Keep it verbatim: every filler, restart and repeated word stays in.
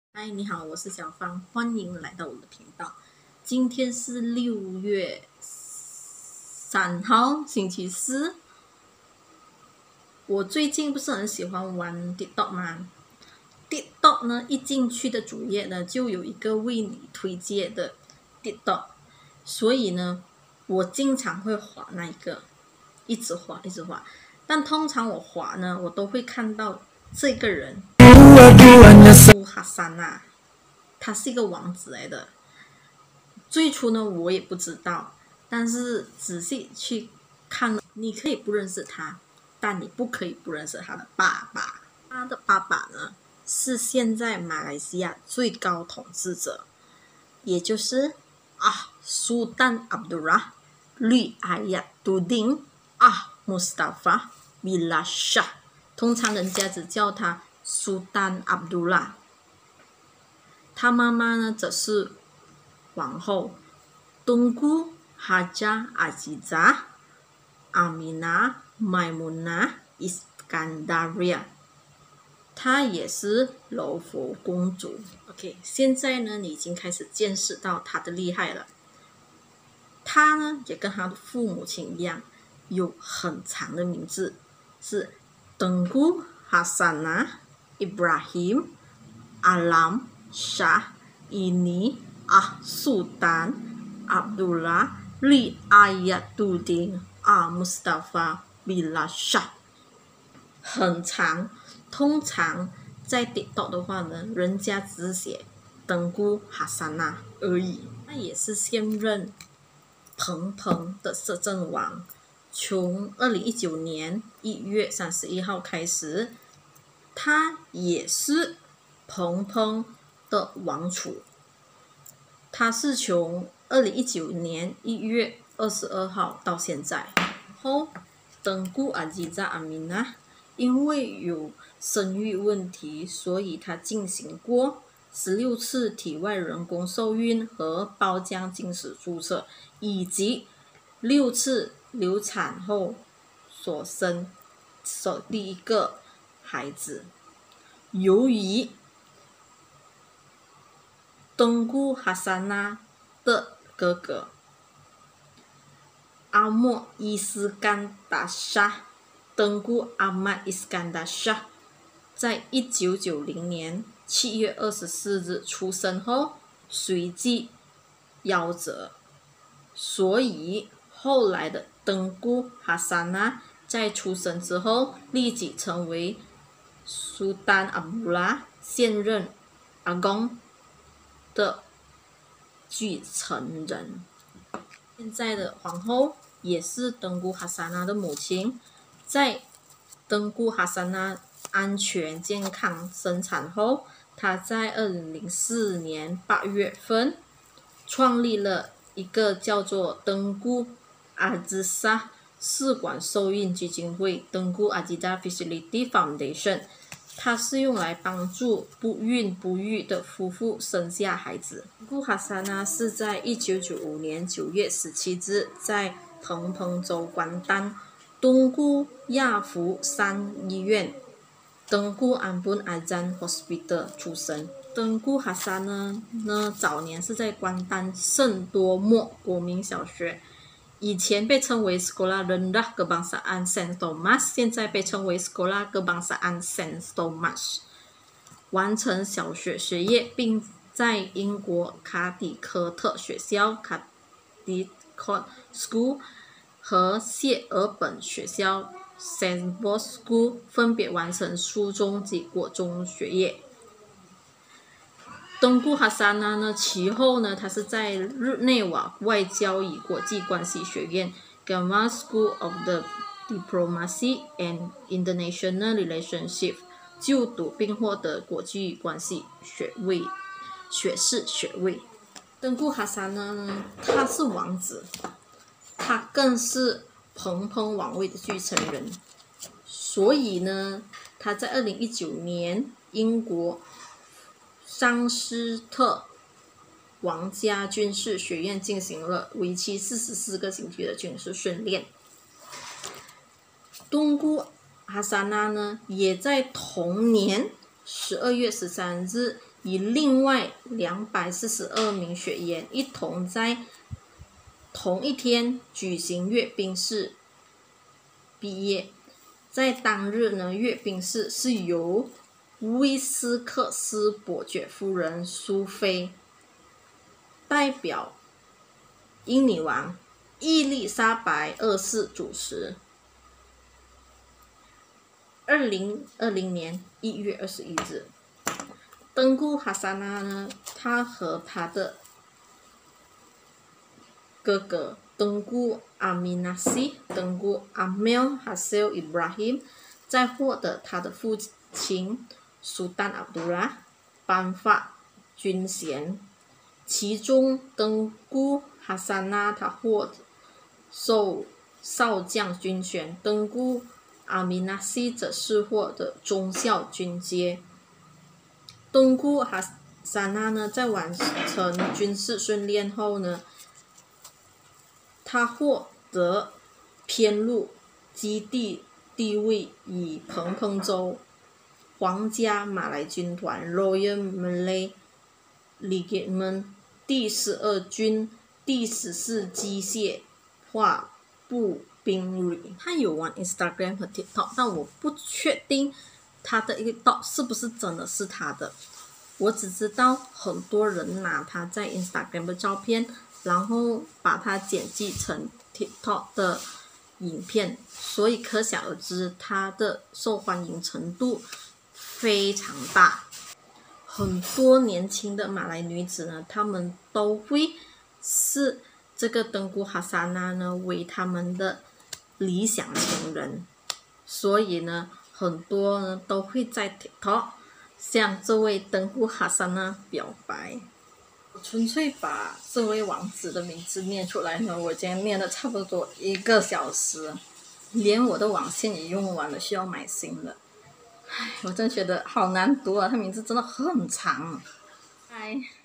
嗨，你好，我是小芳，欢迎来到我的频道。今天是六月三号，星期四。我最近不是很喜欢玩 TikTok 吗？TikTok 呢，一进去的主页呢，就有一个为你推荐的 TikTok，所以呢，我经常会滑那一个，一直滑，一直滑。但通常我滑呢，我都会看到这个人，布哈桑娜。他是一个王子来的。最初呢，我也不知道，但是仔细去看，你可以不认识他，但你不可以不认识他的爸爸。他的爸爸呢，是现在马来西亚最高统治者，也就是啊，苏丹阿卜杜拉绿阿亚杜丁啊，穆斯塔法米拉沙，通常人家只叫他苏丹阿卜杜拉。他妈妈呢，则是王后东姑哈加阿吉扎阿米娜麦穆娜伊斯甘达瑞亚，她也是柔佛公主。OK， 现在呢，你已经开始见识到她的厉害了。她呢，也跟她的父母亲一样，有很长的名字，是登姑哈萨纳伊布拉辛阿拉Shah ini ah Sultan Abdullah Riayatuddin ah Mustafa Billah Shah， 很长。通常在 TikTok 的话呢，人家只写登姑哈萨纳而已。那也是现任彭彭的摄政王，从二零一九年一月三十一号开始，他也是彭彭的王储。他是从二零一九年一月二十二号到现在。后登姑阿吉扎阿米娜因为有生育问题，所以他进行过十六次体外人工受孕和包浆精子注射，以及六次流产后所生首第一个孩子。由于登姑哈萨纳的哥哥阿莫伊斯甘达沙，登姑阿曼伊斯甘达沙，在一九九零年七月二十四日出生后，随即夭折，所以后来的登姑哈萨纳在出生之后，立即成为苏丹阿卜杜拉现任阿公的继承人。现在的皇后也是登姑哈萨纳的母亲。在登姑哈萨纳安全健康生产后，她在二零零四年八月份创立了一个叫做登姑阿兹萨试管受孕基金会 登姑阿吉达 Facility Foundation， 它是用来帮助不孕不育的夫妇生下孩子。登姑哈萨纳是在一九九五年九月十七日在彭彭州关丹东姑亚福山医院登姑安本阿赞 Hospital 出生。登姑哈萨呢呢早年是在关丹圣多莫国民小学，以前被称为 Sekolah Rendah Kebangsaan Saint Thomas， 现在被称为 Sekolah Kebangsaan Saint Thomas， 完成小学学业，并在英国卡迪科特学校 Caldicot School 和谢尔本学校 Saint Paul's School 分别完成初中及国中学业。登姑哈萨纳呢，其后呢，他是在日内瓦外交与国际关系学院 Gamma School of the Diplomacy and International Relationship 就读，并获得国际关系学位学士学位。登姑哈萨纳呢，他是王子，他更是彭彭王位的继承人，所以呢，他在二零一九年英国桑斯特皇家军事学院进行了为期四十四个星期的军事训练。登姑哈萨纳呢，也在同年十二月十三日与另外两百四十二名学员一同在同一天举行阅兵式毕业。在当日呢，阅兵式是由威斯克斯伯爵夫人苏菲代表英女王伊丽莎白二世主持。二零二零年一月二十一日，登古哈萨那呢，他和他的哥哥登古阿米纳西、登古阿苗哈塞尔伊布拉辛在获得他的父亲苏丹阿卜杜拉颁发军衔，其中登古哈萨那他获受少将军衔，登古阿米纳西则是获得中校军阶。登古哈萨那呢，在完成军事训练后呢，他获得偏入基地地位，以彭亨州皇家马来军团 Royal Malay Regiment 第十二军第十四机械化步兵旅。他有玩 Instagram 和 TikTok， 但我不确定他的 TikTok 是不是真的是他的。我只知道很多人拿他在 Instagram 的照片，然后把它剪辑成 TikTok 的影片，所以可想而知他的受欢迎程度非常大。很多年轻的马来女子呢，她们都会视这个登古哈萨那呢为他们的理想情人，所以呢，很多呢都会在 TikTok 向这位登古哈萨那表白。我纯粹把这位王子的名字念出来呢，我今天念了差不多一个小时，连我的网线也用完了，需要买新的。唉，我真觉得好难读啊，他名字真的很长。唉。